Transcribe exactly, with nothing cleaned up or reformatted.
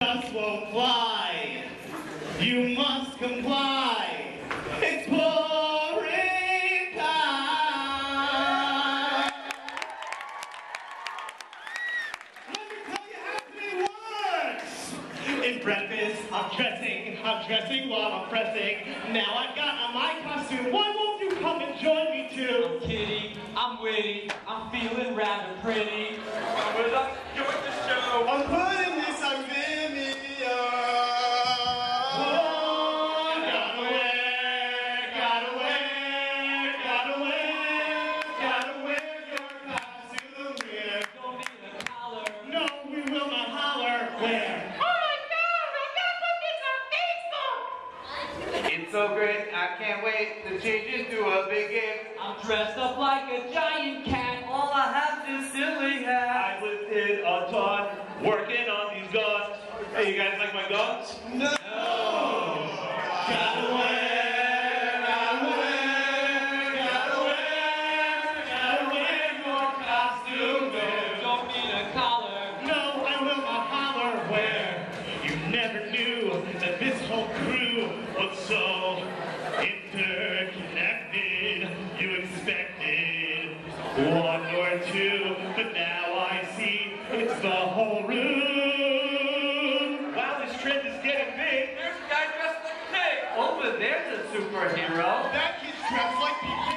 Just won't fly. You must comply. It's pouring time. Let me tell you how it works. In breakfast, I'm dressing. I'm dressing while I'm pressing. Now I've got on my costume. Why won't you come and join me too? I'm kidding. I'm witty. I'm feeling rather pretty. I would like to join the show. I'm putting this on Vimeo. Oh, gotta wear, gotta wear, gotta wear, gotta wear your costume here. Don't need a collar. No, we will not holler. Where? Oh my God! I got put this on Facebook. It's so great, I can't wait to change into a big game. I'm dressed up like a giant cat. All I have is silly hat. I lifted a ton, working on these guns. Hey, you guys like my guns? No! Gotta wear, gotta wear, gotta wear, gotta wear your costume there. Don't need a collar. No, I will not holler. Where? You never knew that this whole crew was so interconnected. You expected one or two, but now I see it's the whole room. Wow, this trend is getting big. There's a guy dressed like a pig. Over there's a superhero. That kid's dressed like Pikachu.